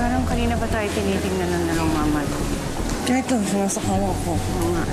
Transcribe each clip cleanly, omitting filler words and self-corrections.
Parang kanina pa tayo tinitingnan ng dalawang mama ko. Kaya ito, sinasakawa ko. Oo nga.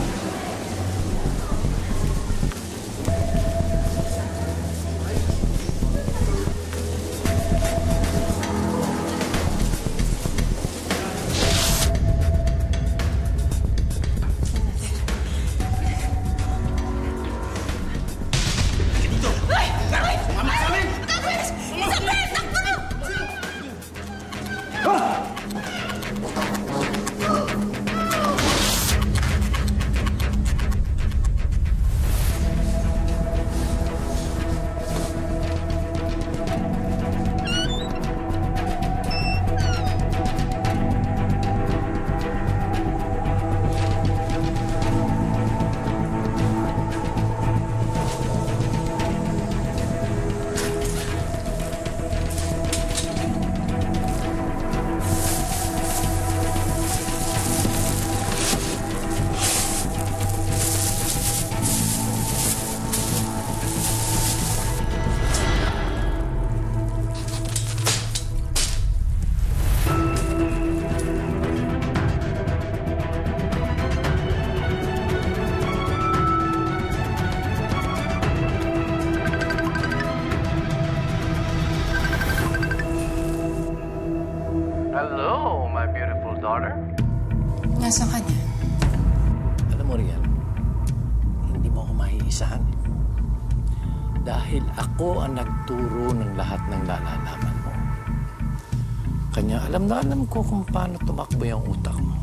Hello, my beautiful daughter. Nasaan ka niya? Alam mo, Rian, hindi mo ako maiisahan. Dahil ako ang nagturo ng lahat ng nalalaman mo. Kanya alam na alam ko kung paano tumakbo yung utak mo.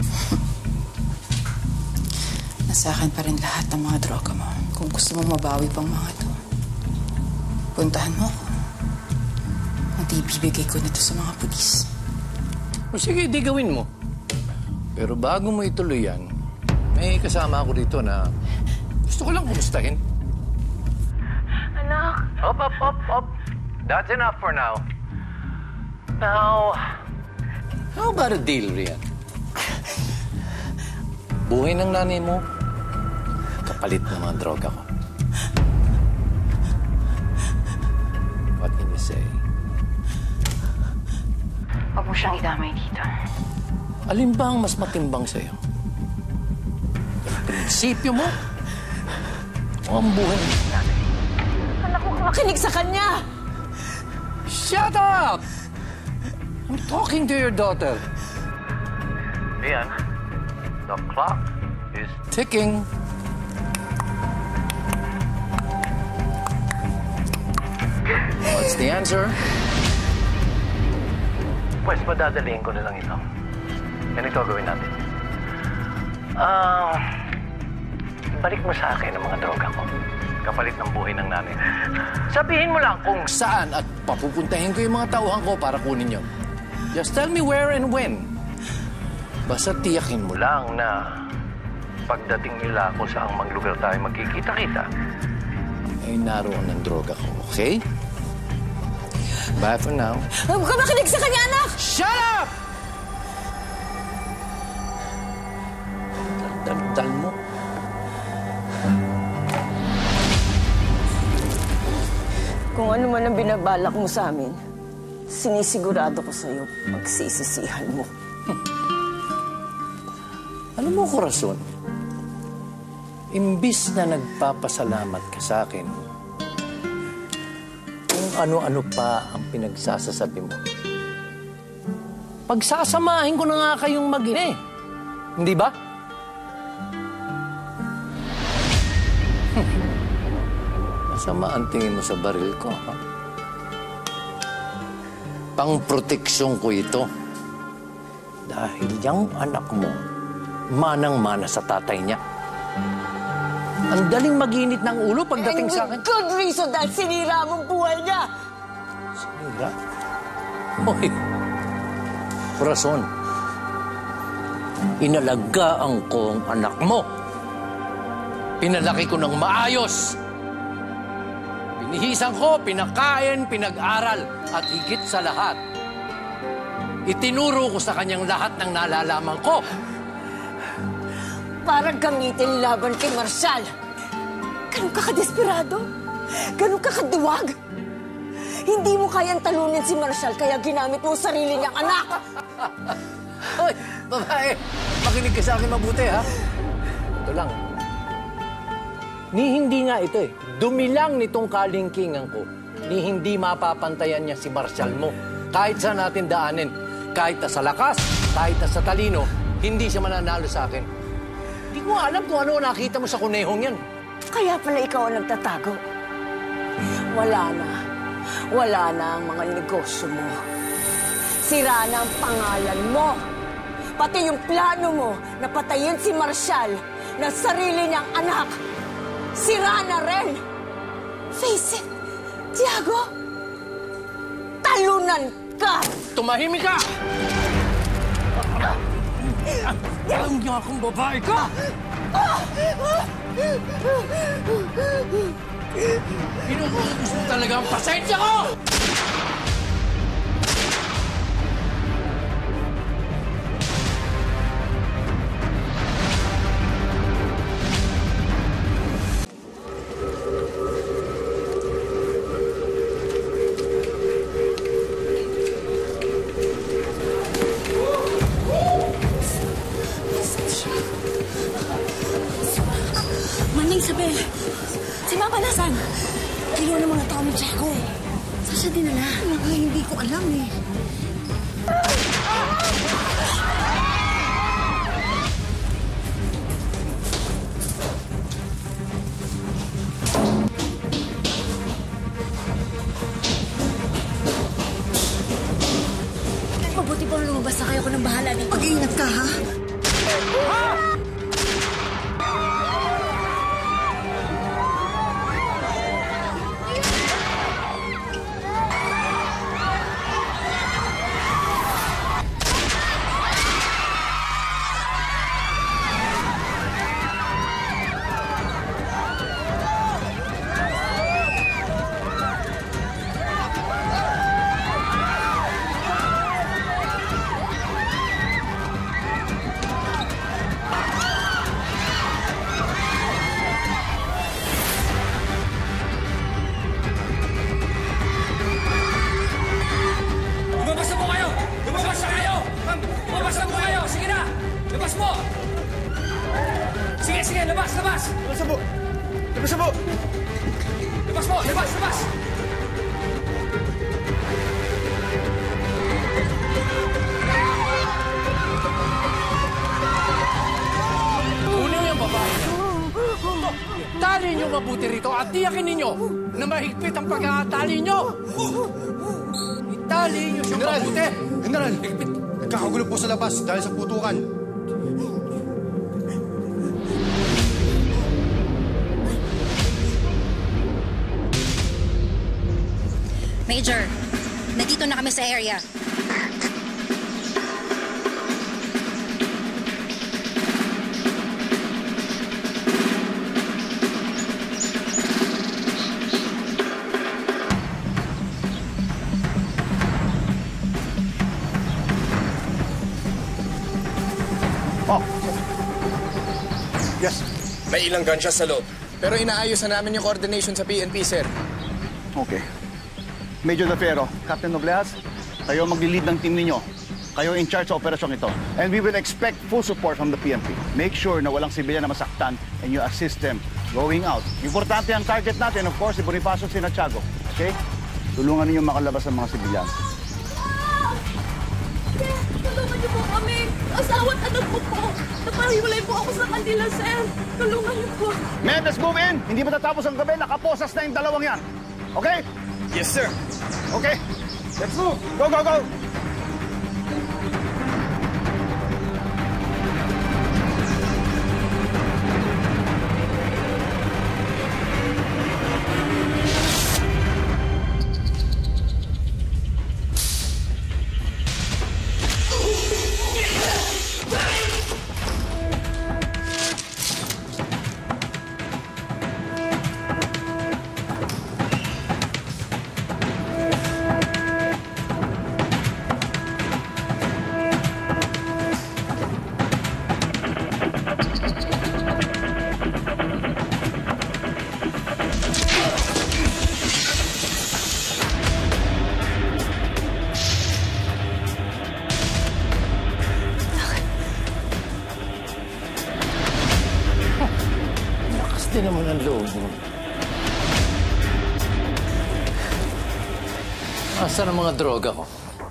Nasa akin pa rin lahat ng mga droga mo. Kung gusto mo mabawi pang mga to, puntahan mo ako. At ibibigay ko nito sa mga pulis. O sige, di gawin mo. Pero bago mo ituloy yan, may kasama ako dito na gusto ko lang kumustahin. Anak! Up. That's enough for now. Now, how about a deal, Rian? Buhay ng nanay mo, kapalit ng mga droga ko. What can you say? Huwag mo siyang idamay dito. Alin ba ang mas matimbang sa'yo? Ang prinsipyo mo o ang buhay ng nanay? Anak, huwag makinig sa kanya! Shut up! I'm talking to your daughter. Rian, the clock is ticking. What's the answer? Pues, padadalihin ko na lang ito. Ganito gawin natin. Balik mo sa akin ang mga droga ko. Kapalit ng buhay ng nanay. Sabihin mo lang kung saan at papupuntahin ko yung mga tauhan ko para kunin yun. Just tell me where and when. Basta tiyakin mo lang na pagdating nila kung saang lugar tayo magkikita-kita, ay naroon ng droga ko, okay? Bye for now. Huwag ka makinig sa kanya, anak! Shut up! Dal mo. Kung ano man ang binabalak mo sa amin, sinisigurado ko sa'yo, magsisisihan mo. Alam mo, Corazon, imbis na nagpapasalamat ka sa akin, kung ano-ano pa ang pinagsasasabi mo, pagsasamahin ko na nga kayong mag-ina eh. Hindi ba? Masama ang tingin mo sa baril ko, ha? Pang-proteksyon ko ito. Dahil yung anak mo, manang-mana sa tatay niya. Ang daling mag-init ng ulo pagdating sa akin. Good reason dahil sinira mong buhay niya! Sinira? Hoy, Corazon, inalagaan ko ang anak mo. Pinalaki ko ng maayos. Binihisan ko, pinakain, pinag-aral, at higit sa lahat, itinuro ko sa kanyang lahat ng nalalaman ko. Parang gamitin laban kay Marshall. Ganun ka kadesperado? Ganun ka kaduwag? Hindi mo kayang talunin si Marshall, kaya ginamit mo ang sarili niyang anak! Hoy, babae! Makinig ka sa akin mabuti, ha? Ito lang. Ni hindi nga ito eh. Dumilang nitong kalingkingan ko. Ni hindi mapapantayan niya si Marshall mo. Kahit saan natin daanin. Kahit na sa lakas, kahit na sa talino, hindi siya mananalo sa akin. Hindi ko alam kung ano nakita mo sa kunehong yan. Kaya pala ikaw ang nagtatago. Wala na ang mga negosyo mo. Sira na ang pangalan mo. Pati yung plano mo na patayin si Marshall na sarili niyang anak. Sira na rin. Face it, Tiago. Talunan ka! Tumahimik ka! Alam niyo akong babae ka! Pinuputos mo talaga ang pasensya ko! Maning Isabel, si Mama nasan? Ayaw ng mga tao ni Tiago. Saan siya dinala? Hindi ko alam eh. Mabuti pang lumabas na kayo ko ng bahala dito. Mag-iingat ka, ha? Sige, labas! Labas na po! Labas mo! Labas! Kunin niyo ang babae. Tali niyo mabuti rito at tiyakin ninyo na mahigpit ang pagkakatali niyo. Itali niyo siyang mabuti. General, nagkakagulo po sa labas dahil sa putukan. Major, nandito na kami sa area. Oh. Yes. May ilang gunshots sa loob. Pero inaayos na namin yung coordination sa PNP, sir. Okay. Major Dafero, Captain Nobleas, kayo mag-lead ng team ninyo. Kayo in charge sa operasyong ito. And we will expect full support from the PNP. Make sure na walang sibilyan na masaktan and you assist them going out. Importante ang target natin, of course, si Bonifacio at si Tiago. Okay? Tulungan ninyo makalabas ang mga sibilyan. Tulungan niyo po kami. Asawa at anak ko po. Napahiwalay po ako sa kanila, sir. Tulungan niyo po. Men, let's move in! Hindi matatapos ang gabi, nakaposas na yung dalawang yan. Okay? Yes, sir. Okay, let's move. Go, go, go. naman ang loob mo. Asan ang mga droga ko?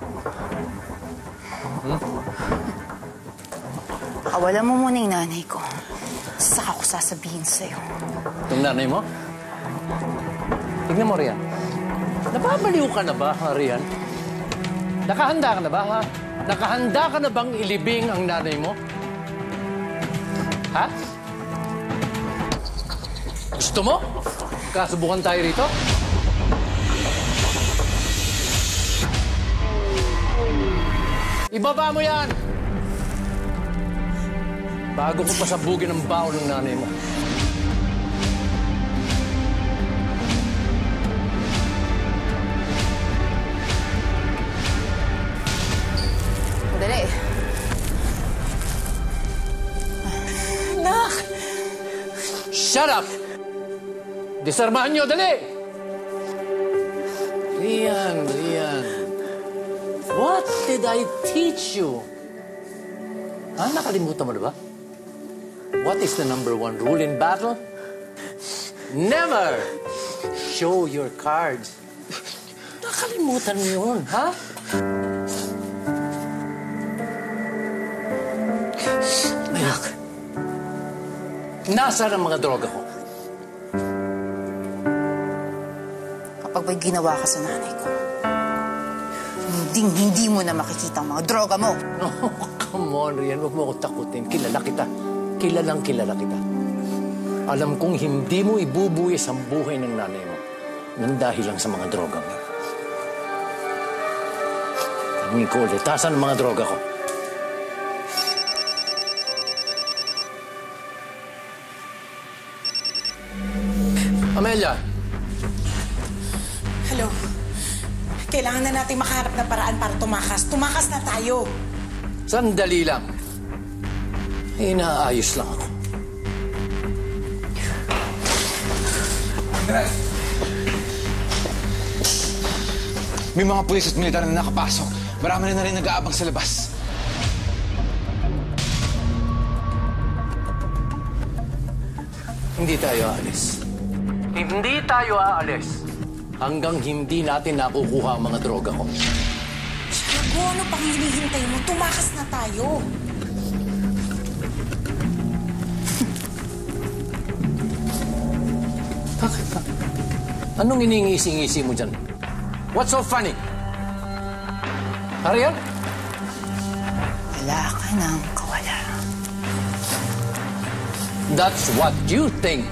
Pakawalan mo muna yung nanay ko. Saka ko sasabihin sa'yo. Itong nanay mo? Tignan mo, Rian. Napapaliw ka na ba, Rian? Nakahanda ka na ba, ha? Nakahanda ka na bang ilibing ang nanay mo? Ha? Gusto mo? Kasubukan tayo rito? Ibaba mo yan! Bago ko pasabugin ang baon ng nanay mo. Madali. Anak! Shut up! Disarmahan niyo, dali! Rian. What did I teach you? Ha? Nakalimutan mo na ba? What is the #1 rule in battle? Never show your cards. Nakalimutan mo yun, ha? Anak, nasaan ang mga droga ko? Kapag may ginawa ka sa nanay ko, hindi mo na makikita ang mga droga mo. Oh, come on, Rian. Huwag mo ako takutin. Kilala kita. Kilalang kilala kita. Alam kong hindi mo ibubuwis ang buhay ng nanay mo nang dahil lang sa mga droga mo. Tanungin ko ulit, tasan ang mga droga ko? Amelia! Hello. Kailangan na natin makaharap ng paraan para tumakas. Tumakas na tayo. Sandali lang. Inaayos lang ako. May mga pulis at militar na nakapasok. Marami na rin nag-aabang sa labas. Hindi tayo aalis. Hindi tayo aalis hanggang hindi natin nakukuha ang mga droga ko. Tiago, ano pang hinihintay mo? Tumakas na tayo. Bakit ba? Anong iningisi-ngisi mo dyan? What's so funny? Ariel? Wala ka nang kawala. That's what you think.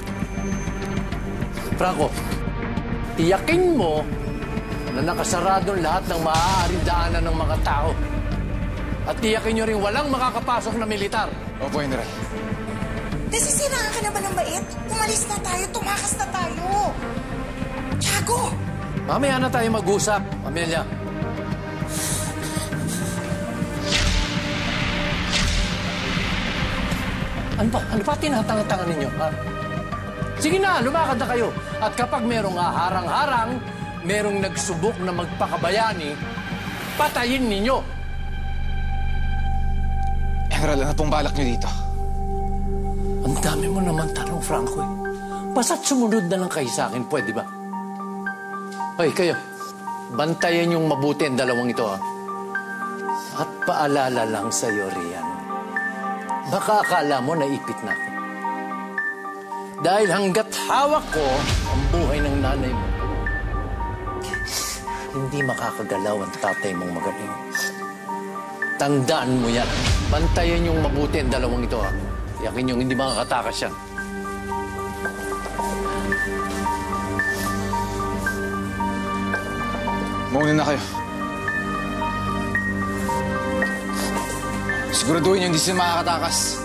Franco, tiyakin mo na nakasarado lahat ng maaaring daanan ng mga tao. At tiyakin nyo rin walang makakapasok na militar. Opo, General. Nasisiraan ka na ba ng bait? Umalis na tayo. Tumakas na tayo. Tiago! Mamaya na tayo mag-usap, Amelia. Ano ba tinatanga-tanga ninyo, ha? Sige na, lumakad na kayo. At kapag merong harang-harang, merong nagsubok na magpakabayani, patayin ninyo. General, ano pong balak niyo dito? Ang dami mo naman tanong, Franco, eh. Basta't sumunod na lang kayo sa akin, pwede ba? Hoy, kayo, bantayan yung mabuti ang dalawang ito, ha? At paalala lang sa'yo, Rian. Baka akala mo naipit na ako. Dahil hanggat hawak ko ang buhay ng nanay mo, hindi makakagalaw ang tatay mong magaling. Tandaan mo yan. Bantayan yung mabuti ang dalawang ito, ha? Yakin yung hindi makakatakas yan. Mauna na kayo. Siguraduhin niyo hindi sila makakatakas.